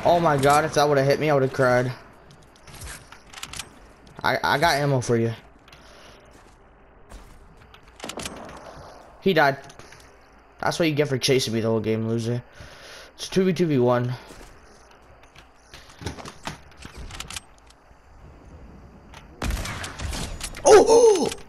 Oh my god, if that would have hit me, I would have cried. I got ammo for you. He died. That's what you get for chasing me the whole game, loser. It's 2v2v1. Oh!